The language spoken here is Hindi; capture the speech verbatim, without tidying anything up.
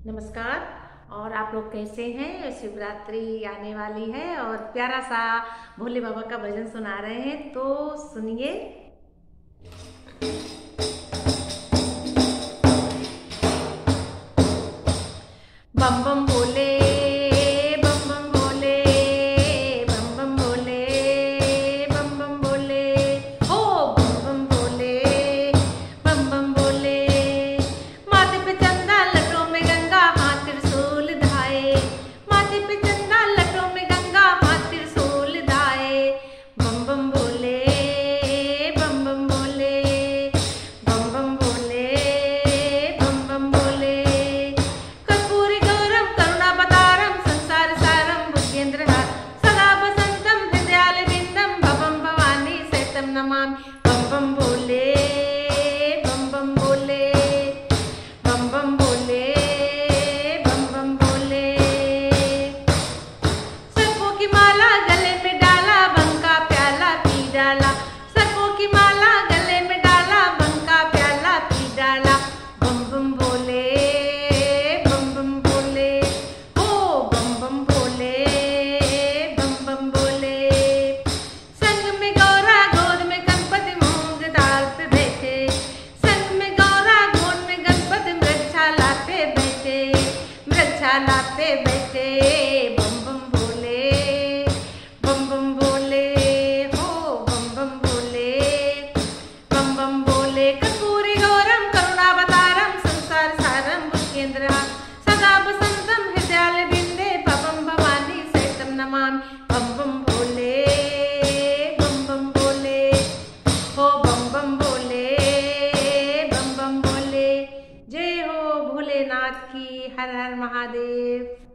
नमस्कार। और आप लोग कैसे हैं? शिवरात्रि आने वाली है और प्यारा सा भोले बाबा का भजन सुना रहे हैं, तो सुनिए। बम बम भोले, बम बम भोले, बम बम भोले, बम बम भोले, हो बम बम भोले, बम बम भोले। माथे पे चंदा लटों में गंगा, हाथ त्रिशूल धाये। माथे पे चंदा लटों में गंगा, हाथ त्रिशूल धाये। बम बम भोले, बम बम भोले, बम बम भोले, बम बम भोले। कर्पूरी गौरम करुणावतारम संसार सारम भुजगेन्द्रहार, सदा वसंतम हृदयारविंदम भवम भवानी सहितं नमामि। बम बम भोले, बम बम भोले, बम बम भोले, बम बम भोले। सर्पों की माला गले में डाला, भंग का प्याला पी डाला। सर्पों की माला गले में डाला, भंग का प्याला पी डाला। बम बम भोले, बम बम भोले, ओ बम बम भोले, बम बम भोले। संग में गौरा गोद में गणपति, मूंग दाल पे बैठे। संग में गौरा गोद में गणपति, मृगशाला पे बैठे, मृगशाला पे बैठे। बम बम भोले, बम बम भोले, हो बम बम भोले, बम बम भोले। कर्पूरी गौरम करुणावतारम संसार सारम भुजगेन्द्रहार, सदा वसंतम हृदयारविंदे भवम भवानी सहितं नमामि। बम बम भोले, बम बम भोले, हो बम बम भोले, बम बम भोले। जय हो भोलेनाथ की। हर हर महादेव।